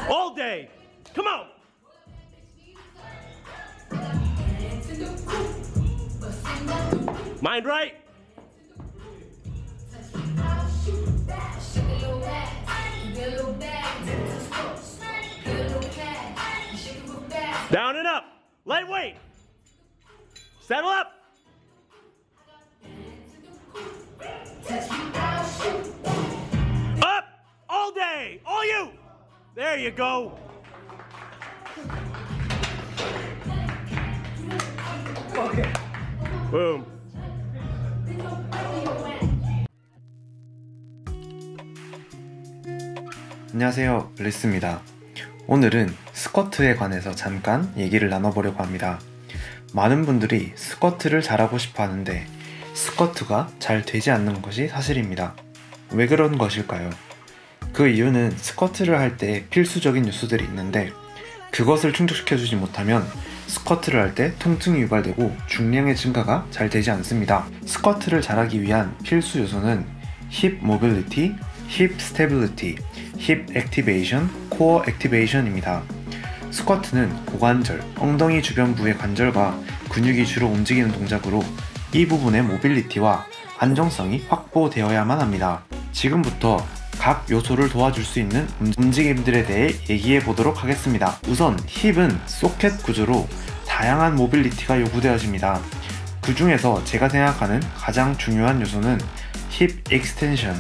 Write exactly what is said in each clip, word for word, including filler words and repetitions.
All day. Come on. Mind right? Down and up. Lightweight. Settle up. Up. All day. All you. There you go. Okay. Boom. 안녕하세요, 블리스입니다. 오늘은 스쿼트에 관해서 잠깐 얘기를 나눠보려고 합니다. 많은 분들이 스쿼트를 잘하고 싶어 하는데 스쿼트가 잘 되지 않는 것이 사실입니다. 왜 그런 것일까요? 그 이유는 스쿼트를 할 때 필수적인 요소들이 있는데 그것을 충족시켜주지 못하면 스쿼트를 할 때 통증이 유발되고 중량의 증가가 잘 되지 않습니다. 스쿼트를 잘하기 위한 필수 요소는 힙 모빌리티, 힙 스테빌리티, 힙 액티베이션, 코어 액티베이션입니다. 스쿼트는 고관절, 엉덩이 주변부의 관절과 근육이 주로 움직이는 동작으로 이 부분의 모빌리티와 안정성이 확보되어야만 합니다. 지금부터 각 요소를 도와줄 수 있는 움직임들에 대해 얘기해 보도록 하겠습니다. 우선 힙은 소켓 구조로 다양한 모빌리티가 요구되어집니다. 그 중에서 제가 생각하는 가장 중요한 요소는 힙 익스텐션,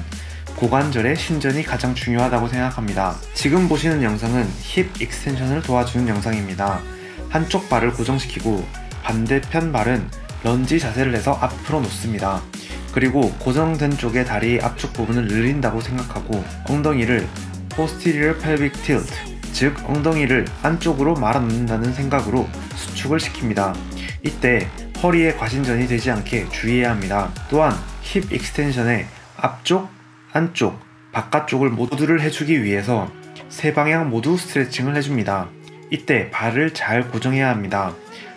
고관절의 신전이 가장 중요하다고 생각합니다. 지금 보시는 영상은 힙 익스텐션을 도와주는 영상입니다. 한쪽 발을 고정시키고 반대편 발은 런지 자세를 해서 앞으로 놓습니다. 그리고 고정된 쪽의 다리의 앞쪽 부분을 늘린다고 생각하고 엉덩이를 posterior pelvic tilt, 즉 엉덩이를 안쪽으로 말아놓는다는 생각으로 수축을 시킵니다. 이때 허리에 과신전이 되지 않게 주의해야 합니다. 또한 힙 익스텐션의 앞쪽, 안쪽, 바깥쪽을 모두를 해주기 위해서 세 방향 모두 스트레칭을 해줍니다. 이때 발을 잘 고정해야 합니다.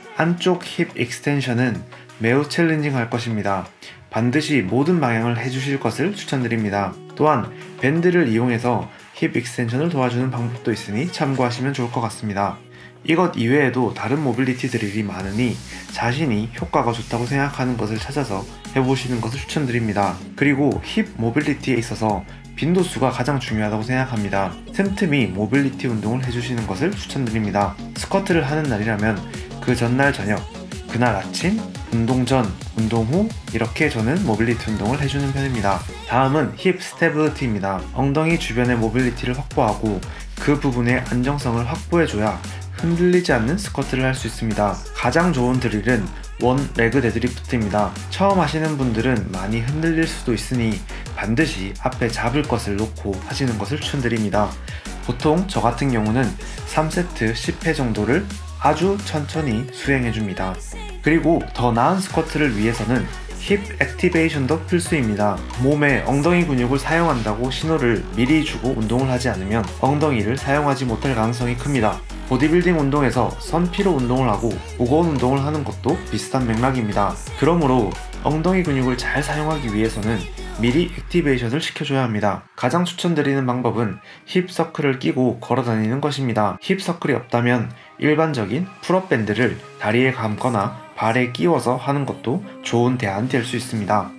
안쪽 힙 익스텐션은 매우 챌린징할 것입니다. 반드시 모든 방향을 해주실 것을 추천드립니다. 또한 밴드를 이용해서 힙 익스텐션을 도와주는 방법도 있으니 참고하시면 좋을 것 같습니다. 이것 이외에도 다른 모빌리티 드릴이 많으니 자신이 효과가 좋다고 생각하는 것을 찾아서 해보시는 것을 추천드립니다. 그리고 힙 모빌리티에 있어서 빈도수가 가장 중요하다고 생각합니다. 틈틈이 모빌리티 운동을 해주시는 것을 추천드립니다. 스쿼트를 하는 날이라면 그 전날 저녁, 그날 아침, 운동 전, 운동 후 이렇게 저는 모빌리티 운동을 해주는 편입니다. 다음은 힙 스테빌리티입니다. 엉덩이 주변의 모빌리티를 확보하고 그 부분의 안정성을 확보해줘야 흔들리지 않는 스쿼트를 할 수 있습니다. 가장 좋은 드릴은 원 레그 데드리프트입니다. 처음 하시는 분들은 많이 흔들릴 수도 있으니 반드시 앞에 잡을 것을 놓고 하시는 것을 추천드립니다. 보통 저 같은 경우는 삼 세트 십 회 정도를 아주 천천히 수행해줍니다. 그리고 더 나은 스쿼트를 위해서는 힙 액티베이션도 필수입니다. 몸에 엉덩이 근육을 사용한다고 신호를 미리 주고 운동을 하지 않으면 엉덩이를 사용하지 못할 가능성이 큽니다. 보디빌딩 운동에서 선피로 운동을 하고 무거운 운동을 하는 것도 비슷한 맥락입니다. 그러므로 엉덩이 근육을 잘 사용하기 위해서는 미리 액티베이션을 시켜줘야 합니다. 가장 추천드리는 방법은 힙 서클을 끼고 걸어다니는 것입니다. 힙 서클이 없다면 일반적인 풀업 밴드를 다리에 감거나 발에 끼워서 하는 것도 좋은 대안이 될 수 있습니다.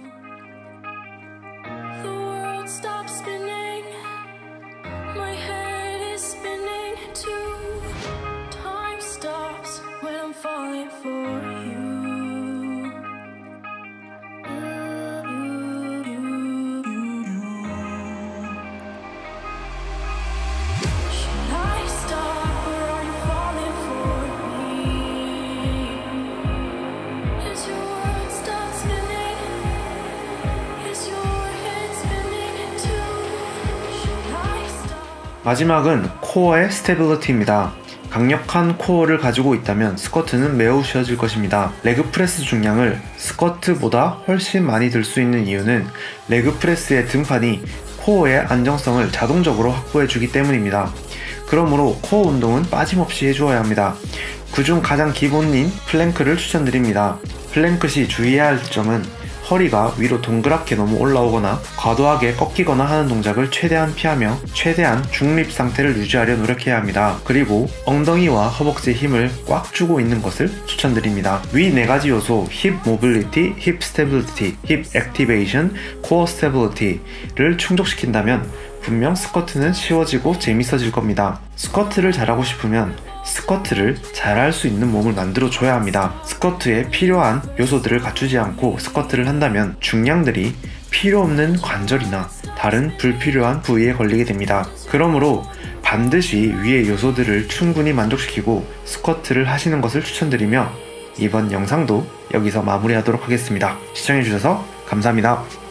마지막은 코어의 스테빌리티입니다. 강력한 코어를 가지고 있다면 스쿼트는 매우 쉬워질 것입니다. 레그 프레스 중량을 스쿼트보다 훨씬 많이 들 수 있는 이유는 레그 프레스의 등판이 코어의 안정성을 자동적으로 확보해주기 때문입니다. 그러므로 코어 운동은 빠짐없이 해주어야 합니다. 그중 가장 기본인 플랭크를 추천드립니다. 플랭크 시 주의해야 할 점은 허리가 위로 동그랗게 너무 올라오거나 과도하게 꺾이거나 하는 동작을 최대한 피하며 최대한 중립 상태를 유지하려 노력해야 합니다. 그리고 엉덩이와 허벅지에 힘을 꽉 주고 있는 것을 추천드립니다. 위 네 가지 요소 힙 모빌리티, 힙 스테빌리티, 힙 액티베이션, 코어 스테빌리티를 충족시킨다면 분명 스쿼트는 쉬워지고 재밌어질 겁니다. 스쿼트를 잘하고 싶으면 스쿼트를 잘할 수 있는 몸을 만들어 줘야 합니다. 스쿼트에 필요한 요소들을 갖추지 않고 스쿼트를 한다면 중량들이 필요 없는 관절이나 다른 불필요한 부위에 걸리게 됩니다. 그러므로 반드시 위의 요소들을 충분히 만족시키고 스쿼트를 하시는 것을 추천드리며 이번 영상도 여기서 마무리하도록 하겠습니다. 시청해주셔서 감사합니다.